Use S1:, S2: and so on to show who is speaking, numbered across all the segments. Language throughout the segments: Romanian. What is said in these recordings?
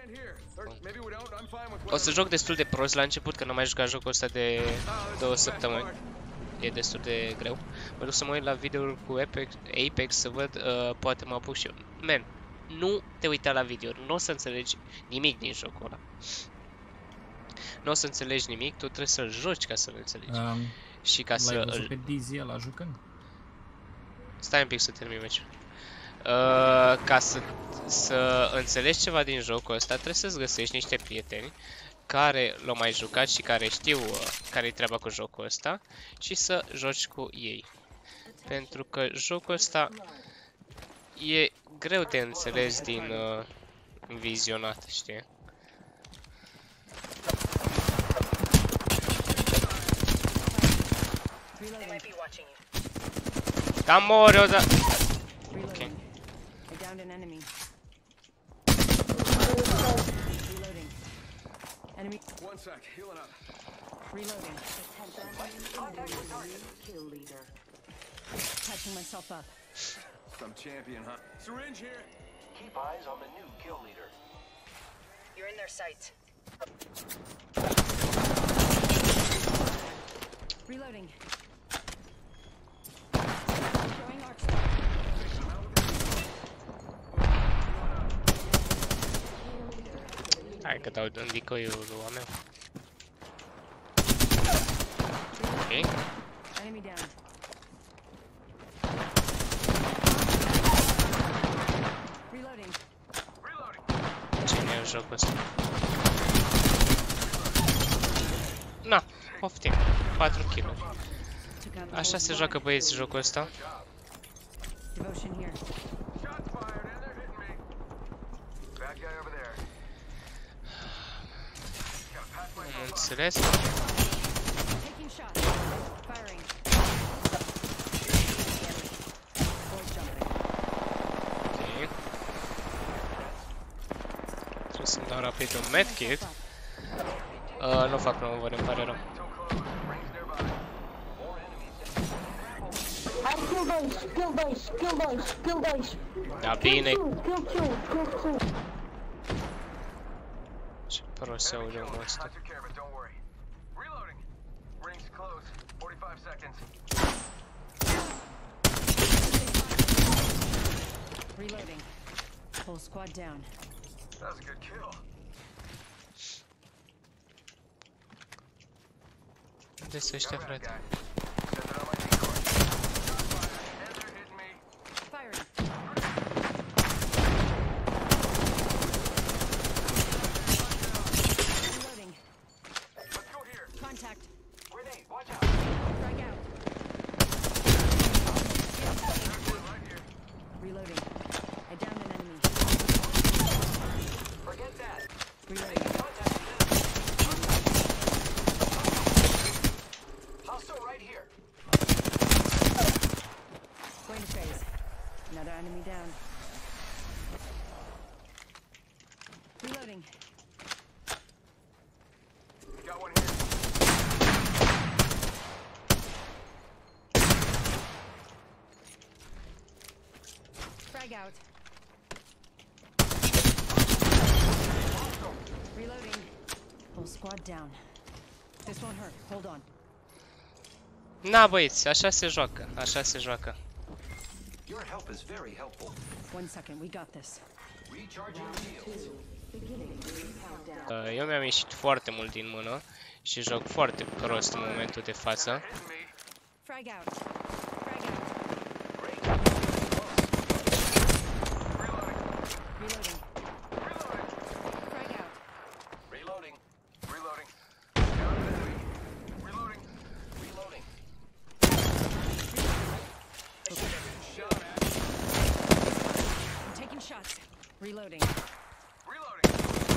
S1: O să joc destul de prost la început, că n-am mai jucat jocul ăsta de 2 săptămâni. E destul de greu. Mă duc să mă uit la videouri cu Apex să văd, poate mă apuc și eu. Man, nu te uita la video, nu o să înțelegi nimic din jocul ăla. Nu o să înțelegi nimic, tu trebuie să-l joci ca să-l înțelegi. Și ca să...
S2: L-ai văzut pe Dizzy ăla jucând?
S1: Stai un pic să termin meciul. Ca să înțelegi ceva din jocul ăsta, trebuie să-ți găsești niște prieteni care l-au mai jucat și care știu care-i treaba cu jocul ăsta și să joci cu ei. Pentru că jocul ăsta e greu de înțeles din vizionat, știi? Da, mori o da... Ok.
S3: Enemy. 1 sec, healing up. Reloading. Kill leader. Patching myself up.
S4: Some champion, huh?
S3: Syringe here.
S4: Keep eyes on the new kill leader.
S3: You're in their sights. Reloading. Throwing arc star.
S1: Hai că dau în decoy-ul lui oameni. Ok.
S3: Enemy down. Reloading.
S1: Cine e jocul ăsta? Na, poftim. 4 kill-uri. Așa se joacă băieți jocul ăsta.
S3: Devotion here.
S1: Am înțeles.
S3: Taking shots. Firing.
S1: Ok. Trebuie să-mi dau rapid un medkit. Nu fac promovări, îmi pare rău.
S5: Kill boys.
S1: Da, bine. Ce prost se aude omul ăsta.
S3: Reloading. Whole squad down.
S4: That was a good kill.
S1: Unde sunt ăștia, frate?
S3: Firing. Reloading.
S4: Let's go here.
S3: Contact.
S4: Grenade, watch out.
S3: Frag out. Reloading. I downed an enemy.
S4: Forget that.
S3: Reloading.
S4: Hostile right here.
S3: Going to phase. Another enemy down. Reloading.
S4: Got one here.
S3: Frag out. Reloading. Whole squad down. This won't hurt. Hold on.
S1: Na, băieți, așa se joacă. Așa se joacă.
S4: Your help is very helpful.
S3: 1 second. We got this.
S4: Recharging shields.
S1: Eu mi-am ieșit foarte mult din mână și joc foarte prost în momentul de față.
S3: Frag out. Frag out. Reloading. Frag out.
S4: Reloading. Reloading. Reloading. Reloading.
S3: I'm taking shots. Reloading.
S4: Reloading.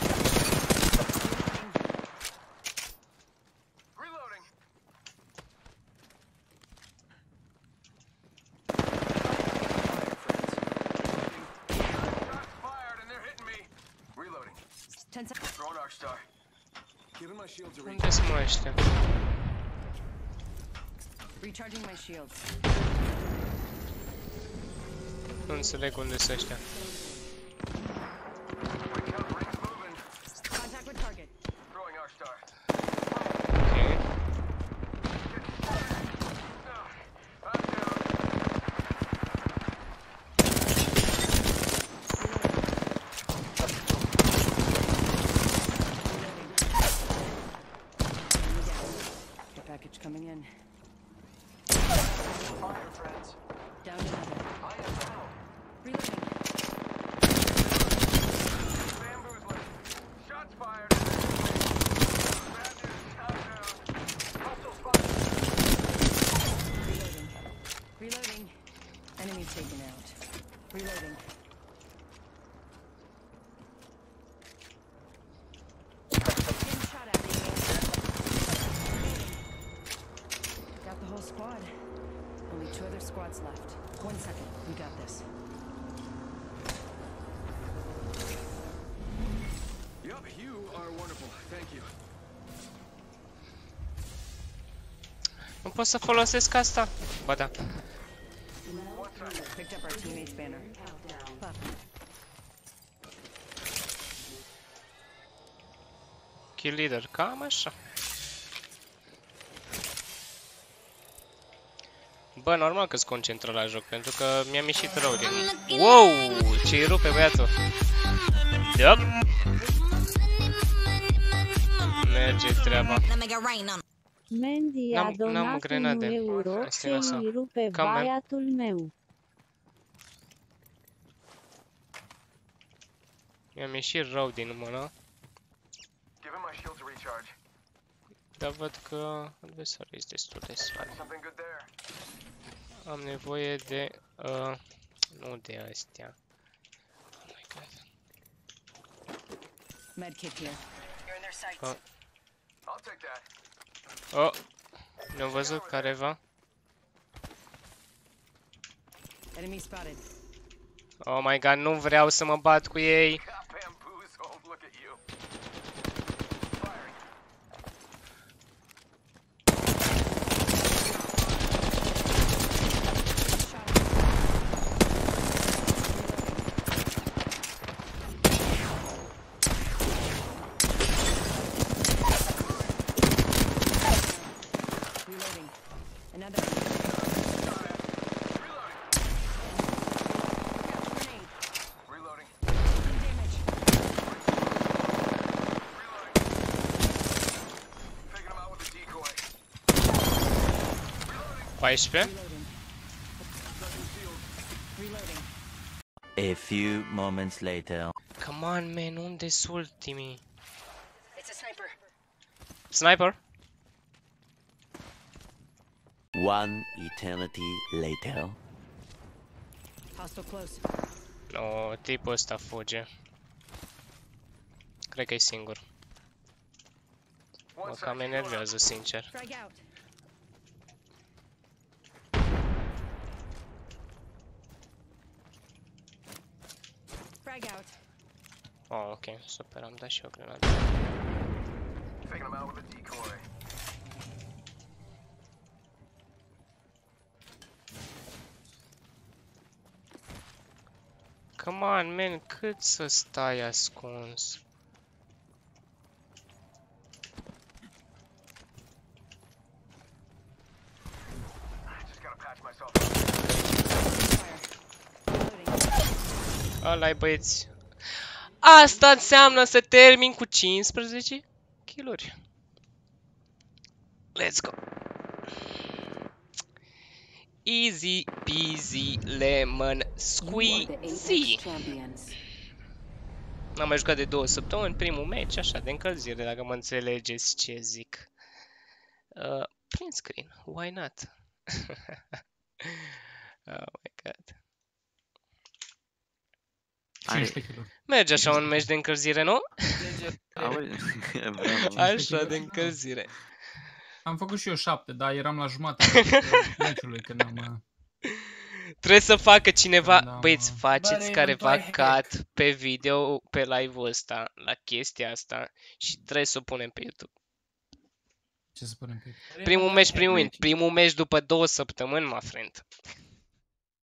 S4: Reloading. Shots fired and they're hitting me. Reloading.
S3: 10 seconds.
S4: Throwing arc star. Giving my shields a
S1: Unde sunt mă ăștia?
S3: Recharging my shields.
S1: Nu înțeleg unde sunt ăștia.
S4: Recount rings moving.
S3: squads left. 1 second. We got this.
S4: Yup, you are wonderful. Thank you.
S1: Nu pot să folosesc asta? Ba da.
S3: Picked up our teammate's banner. Pop.
S1: Kill leader, cam așa. Bă, normal că-s concentră la joc, pentru că mi-am ieșit rău din... Wow! Ce-i rupe băiatul! Yup! Merge treaba.
S5: Mandy a
S1: N-am
S5: donat
S1: grenade.
S5: 1 euro
S1: Asta e
S5: ce
S1: așa.
S5: îi rupe
S1: Cam man.
S5: băiatul meu.
S1: Mi-am ieșit rău din mână,
S4: Give him my shield to recharge.
S1: dar văd că adversarul este destul de slab.
S4: Something good there.
S1: Am nevoie de... nu de astea. Oh my god.
S3: Medkit here. You're in their sights.
S1: Oh.
S4: I'll take that.
S1: Oh! Ne-am văzut careva.
S3: Enemy spotted.
S1: Oh my god, nu vreau să mă bat cu ei.
S4: Got bamboozled. Look at you. Firing.
S3: Reloading. Another.
S4: Reloading.
S3: Damage.
S4: Taking him out with a decoy.
S1: 14.
S3: Reloading. Reloading.
S6: A few moments later.
S1: Come on, man, unde-s ultimii?
S3: It's a sniper.
S1: Sniper?
S6: One eternity later.
S3: Hostile close.
S1: No, tipul ăsta fuge. Cred că e singur. Mă cam enervează, sincer.
S3: Frag out. Frag out.
S1: Oh, ok, super, am dat și eu grenadă.
S4: Taking him out with a decoy.
S1: Come on, man, cât să stai ascuns?
S4: I just gotta patch myself up.
S3: Reloading.
S1: Ăla-i băieți. Asta înseamnă să termin cu 15 kill-uri. Let's go. Easy peasy lemon squeezy. N-am mai jucat de 2 săptămâni, primul match, așa, de încălzire, dacă mă înțelegeți ce zic. Print screen, why not? Oh my god.
S2: 15 kg.
S1: Merge așa un match de încălzire, nu?
S6: Auzi?
S1: Așa, de încălzire.
S2: Am făcut și eu 7, dar eram la jumătatea meciului când am...
S1: Trebuie să facă cineva,
S2: Da,
S1: băieți,
S2: mă.
S1: faceți
S7: Bă,
S1: careva
S7: inventai
S1: cut pe video, pe live-ul ăsta, la chestia asta și trebuie să o punem pe YouTube.
S2: Ce să spunem pe
S1: Primul match după 2 săptămâni, my friend.